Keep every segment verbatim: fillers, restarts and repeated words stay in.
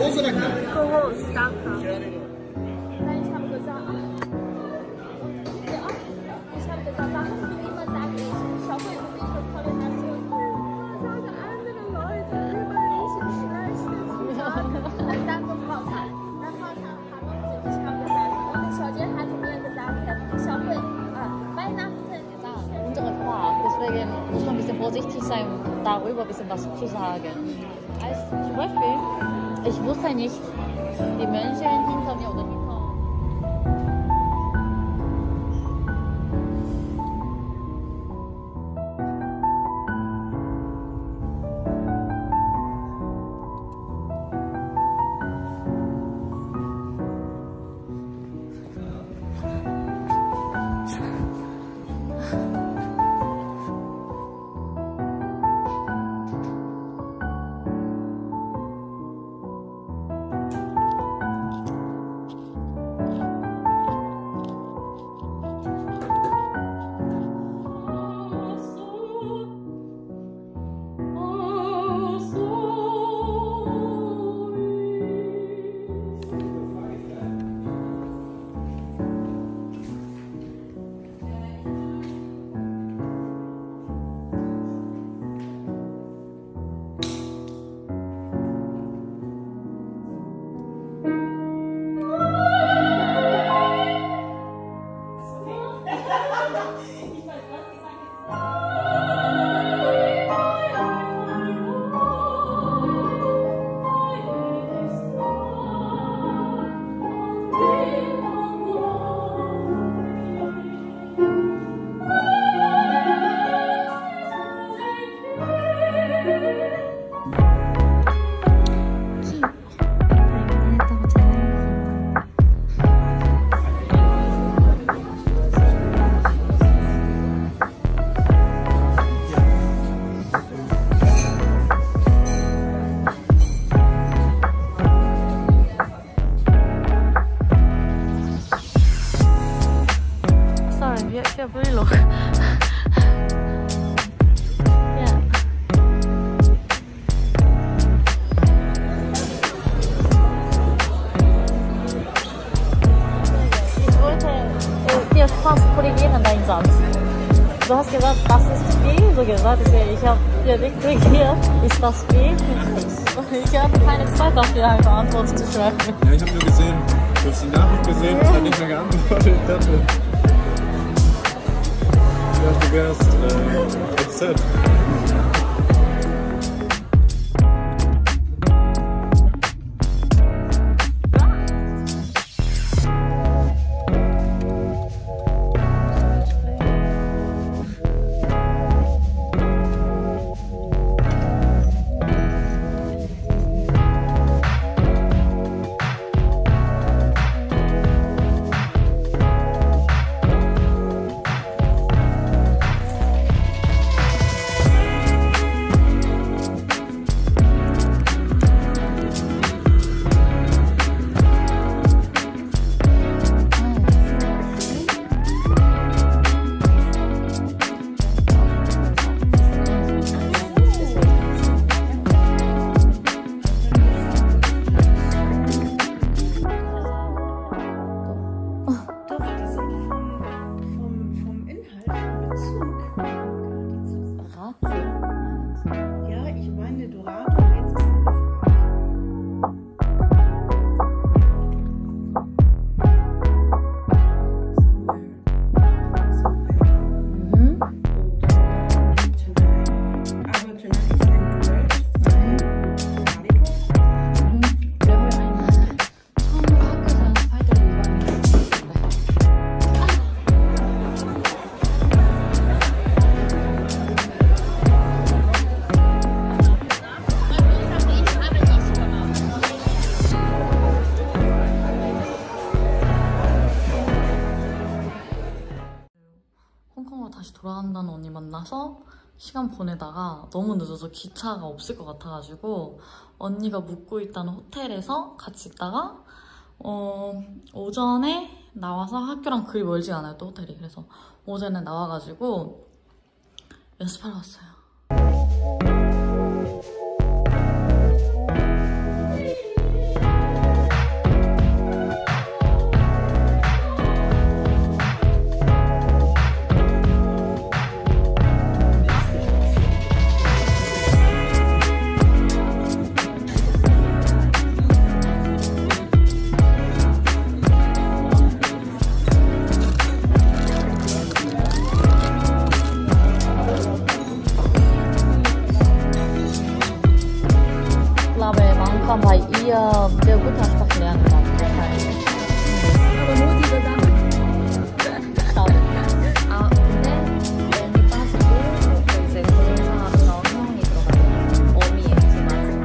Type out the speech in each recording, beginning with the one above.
groß oder klein? Groß, danke. Nein, ich habe gesagt, ja, ich habe gesagt, warum du immer sagst, ich hoffe, du bist so Koordination. Sagen andere Leute über mich schlecht. Dann danke Frau Tan. Dann Frau Tan, hallo, ich habe gesagt, und Claudia hat mir gesagt, ich hoffe, Weihnachten. Unsere Frage, deswegen muss man ein bisschen vorsichtig sein, darüber ein bisschen was zu sagen. Als zum Beispiel, ich wusste nicht, die Menschen hinter mir oder hinter via Brühlung. Ja. Ich wollte äh, dir fast korrigieren, deinen Satz. Du hast gesagt, das ist viel, so gesagt. Ich habe dir nicht korrigiert. Ist das viel? Ich hatte keine Zeit dafür, eine Antwort zu schreiben. Ja, ich habe nur gesehen, du hast die Nachricht gesehen und dann nicht mehr geantwortet. Ich dachte, ja, du wärst äh, upset. 홍콩으로 다시 돌아간다는 언니 만나서 시간 보내다가 너무 늦어서 기차가 없을 것 같아가지고 언니가 묵고 있다는 호텔에서 같이 있다가 어, 오전에 나와서 학교랑 그리 멀지 않아요, 또 호텔이. 그래서 오전에 나와가지고 연습하러 왔어요. wir, wir Muttersprache lernen dann wahrscheinlich. Aber nur diese Sache. 아, 근데 N이 빠지고 그 이제 동사부터 형이 들어가요. 어미의 두 마지막.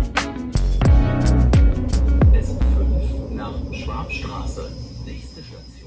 Nächste Station.